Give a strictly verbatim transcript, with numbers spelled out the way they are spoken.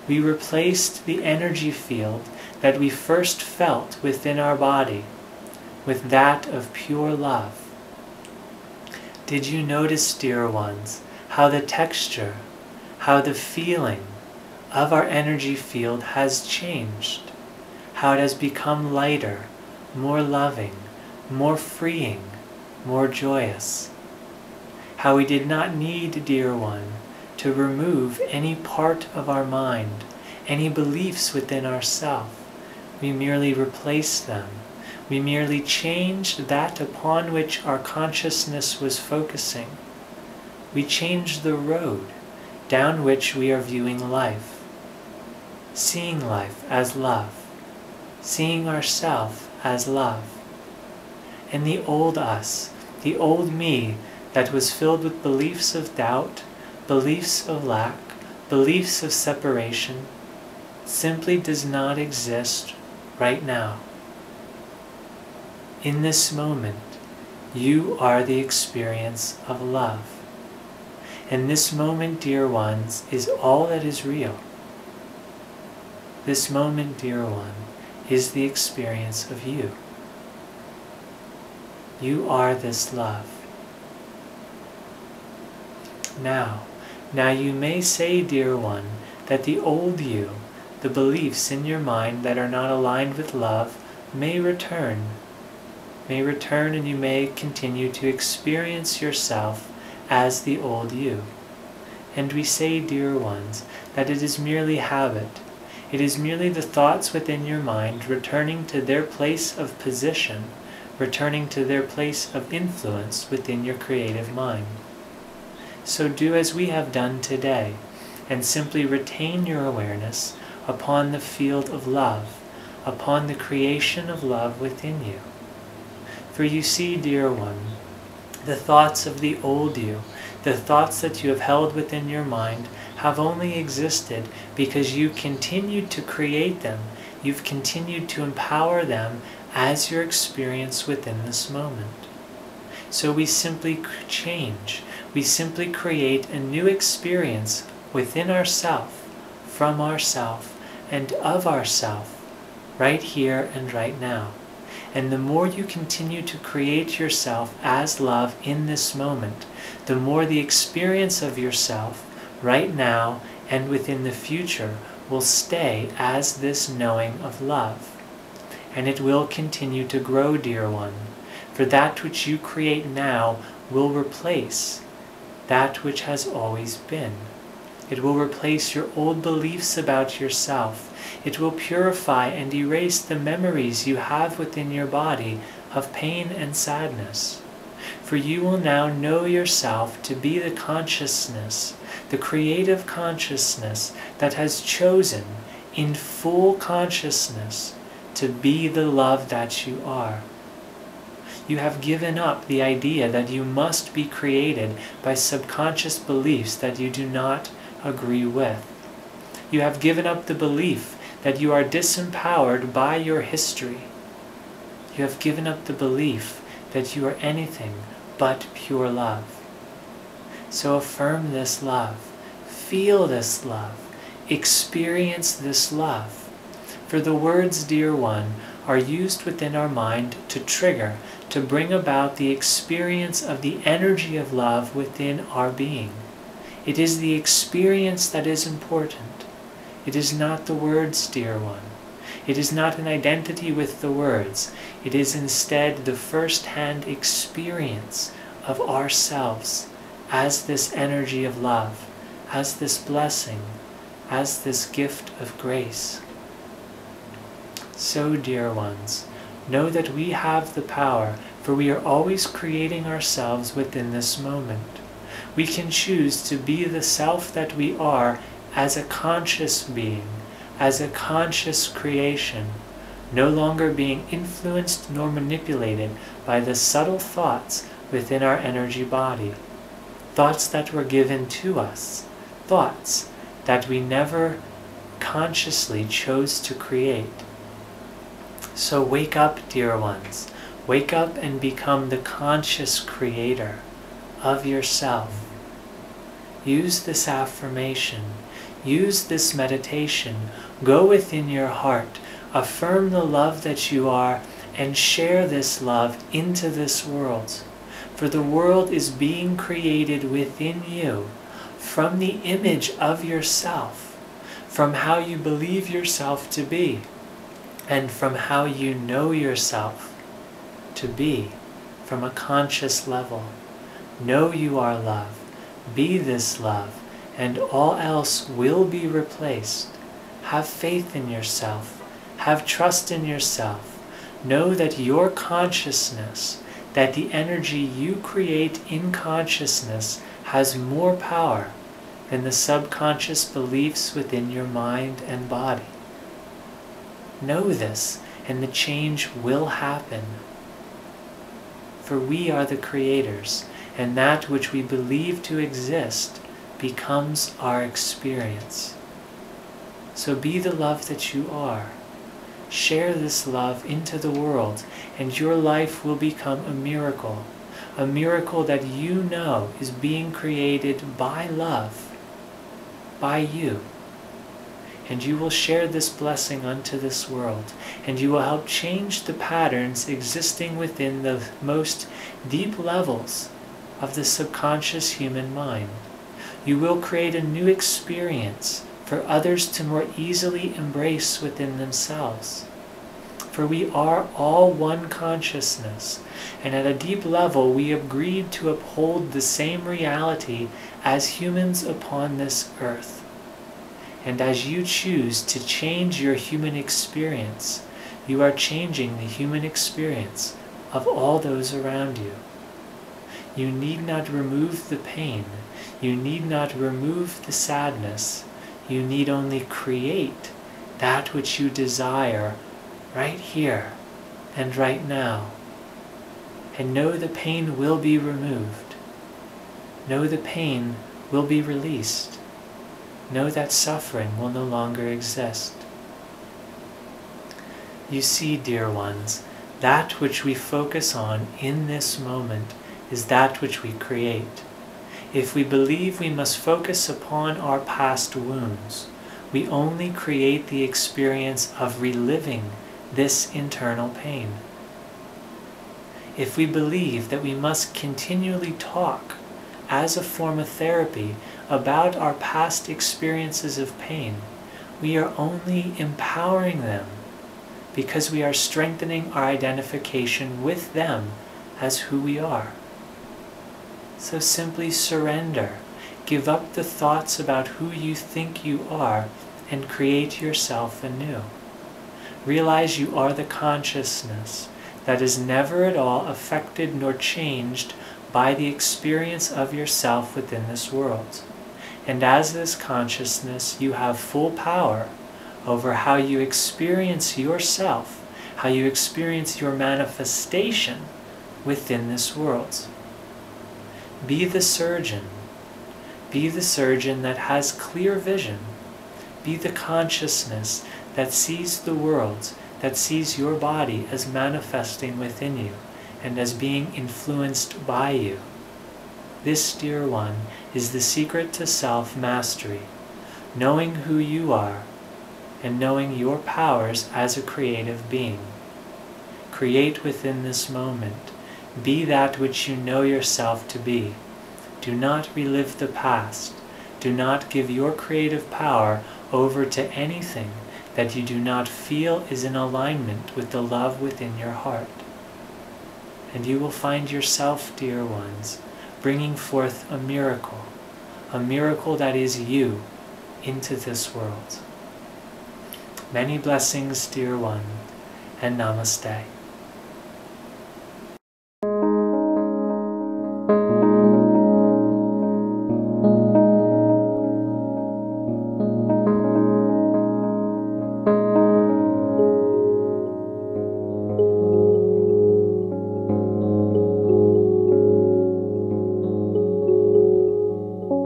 We replaced the energy field that we first felt within our body with that of pure love. Did you notice, dear ones, how the texture, how the feeling of our energy field has changed? How it has become lighter, more loving, more freeing, more joyous. How we did not need, dear one, to remove any part of our mind, any beliefs within ourself. We merely replaced them. We merely changed that upon which our consciousness was focusing. We changed the road down which we are viewing life, seeing life as love, seeing ourself as love. And the old us, the old me that was filled with beliefs of doubt, beliefs of lack, beliefs of separation, simply does not exist right now. In this moment, you are the experience of love. And this moment, dear ones, is all that is real. This moment, dear one, is the experience of you. You are this love. Now, now you may say, dear one, that the old you, the beliefs in your mind that are not aligned with love, may return. May return, and you may continue to experience yourself as the old you. And we say, dear ones, that it is merely habit. It is merely the thoughts within your mind returning to their place of position, returning to their place of influence within your creative mind. So do as we have done today, and simply retain your awareness upon the field of love, upon the creation of love within you. For you see, dear one, the thoughts of the old you, the thoughts that you have held within your mind, have only existed because you continued to create them. You've continued to empower them as your experience within this moment. So we simply change. We simply create a new experience within ourself, from ourself, and of ourself, right here and right now. And the more you continue to create yourself as love in this moment, the more the experience of yourself right now and within the future will stay as this knowing of love. And it will continue to grow, dear one, for that which you create now will replace that which has always been. It will replace your old beliefs about yourself. It will purify and erase the memories you have within your body of pain and sadness. For you will now know yourself to be the consciousness, the creative consciousness that has chosen in full consciousness to be the love that you are. You have given up the idea that you must be created by subconscious beliefs that you do not agree with. You have given up the belief that you are disempowered by your history. You have given up the belief that you are anything but pure love. So affirm this love, feel this love, experience this love. For the words, dear one, are used within our mind to trigger, to bring about the experience of the energy of love within our being. It is the experience that is important. It is not the words, dear one. It is not an identity with the words. It is instead the first-hand experience of ourselves as this energy of love, as this blessing, as this gift of grace. So, dear ones, know that we have the power, for we are always creating ourselves within this moment. We can choose to be the self that we are as a conscious being, as a conscious creation, no longer being influenced nor manipulated by the subtle thoughts within our energy body, thoughts that were given to us, thoughts that we never consciously chose to create. So wake up, dear ones, wake up and become the conscious creator of yourself. Use this affirmation. Use this meditation. Go within your heart. Affirm the love that you are and share this love into this world. For the world is being created within you from the image of yourself, from how you believe yourself to be, and from how you know yourself to be from a conscious level. Know you are love. Be this love, and all else will be replaced. Have faith in yourself. Have trust in yourself. Know that your consciousness, that the energy you create in consciousness has more power than the subconscious beliefs within your mind and body. Know this, and the change will happen. For we are the creators, and that which we believe to exist becomes our experience. So be the love that you are. Share this love into the world, and your life will become a miracle. A miracle that you know is being created by love, by you. And you will share this blessing unto this world, and you will help change the patterns existing within the most deep levels of the subconscious human mind. You will create a new experience for others to more easily embrace within themselves. For we are all one consciousness, and at a deep level we agreed to uphold the same reality as humans upon this earth. And as you choose to change your human experience, you are changing the human experience of all those around you. You need not remove the pain. You need not remove the sadness. You need only create that which you desire right here and right now. And know the pain will be removed. Know the pain will be released. Know that suffering will no longer exist. You see, dear ones, that which we focus on in this moment is that which we create. If we believe we must focus upon our past wounds, we only create the experience of reliving this internal pain. If we believe that we must continually talk as a form of therapy about our past experiences of pain, we are only empowering them because we are strengthening our identification with them as who we are. So simply surrender. Give up the thoughts about who you think you are and create yourself anew. Realize you are the consciousness that is never at all affected nor changed by the experience of yourself within this world. And as this consciousness, you have full power over how you experience yourself, how you experience your manifestation within this world. Be the surgeon. Be the surgeon that has clear vision. Be the consciousness that sees the world, that sees your body as manifesting within you and as being influenced by you. This, dear one, is the secret to self-mastery, knowing who you are and knowing your powers as a creative being. Create within this moment. Be that which you know yourself to be. Do not relive the past. Do not give your creative power over to anything that you do not feel is in alignment with the love within your heart. And you will find yourself, dear ones, bringing forth a miracle, a miracle that is you, into this world. Many blessings, dear one, and namaste.